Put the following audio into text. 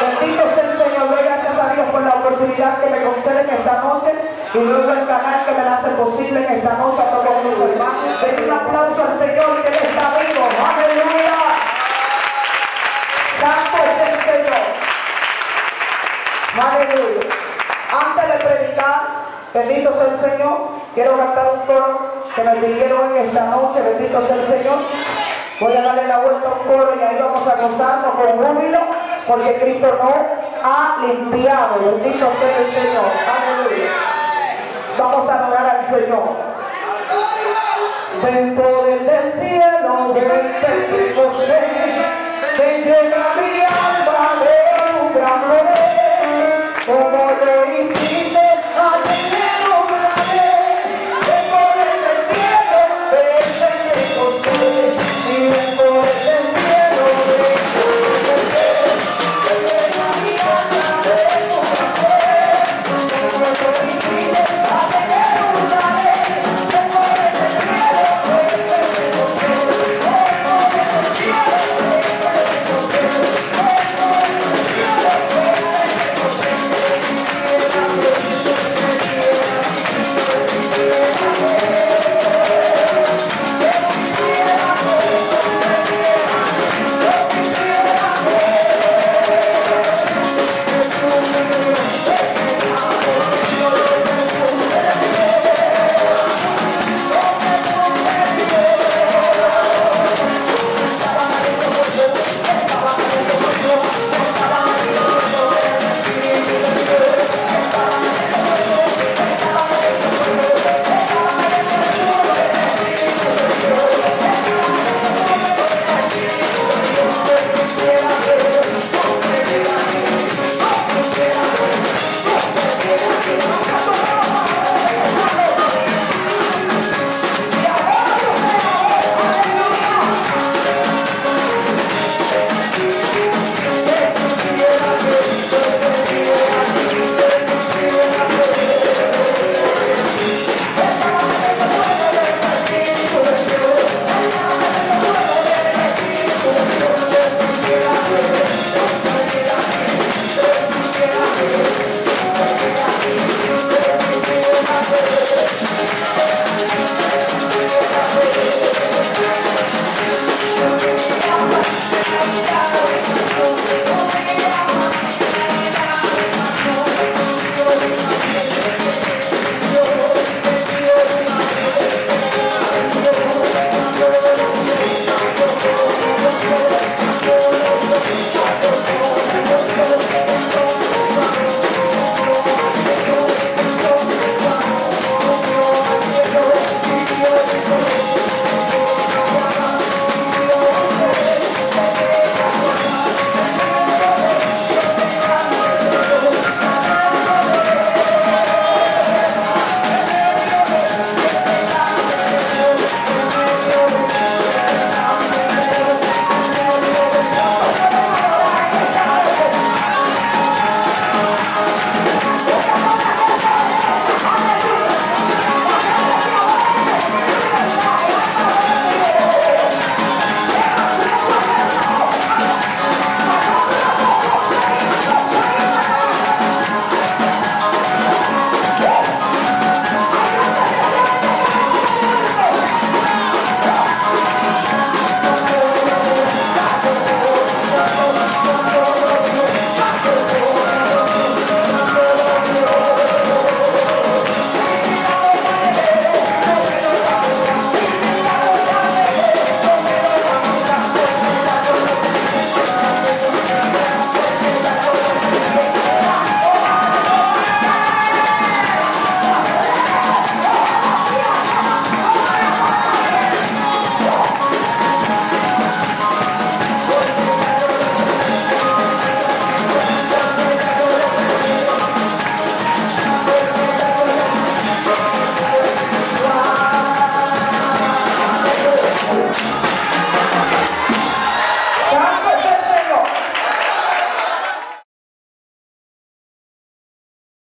Bendito sea el Señor. Doy gracias a Dios por la oportunidad que me conceden esta noche y luego el canal que me la hace posible en esta noche a todos mis hermanos. Den un aplauso al Señor que Él está vivo. ¡Aleluya! Santo es el Señor. ¡Aleluya! Antes de predicar, bendito sea el Señor, quiero cantar un coro que me pidieron en esta noche. Bendito sea el Señor. Voy a darle la vuelta a un coro y ahí vamos a gozarnos con júbilo, porque Cristo nos ha limpiado. Bendito sea el Señor. Aleluya. Vamos a adorar al Señor. Ven poder del cielo, ven Pentecostés, ven llena mi alma.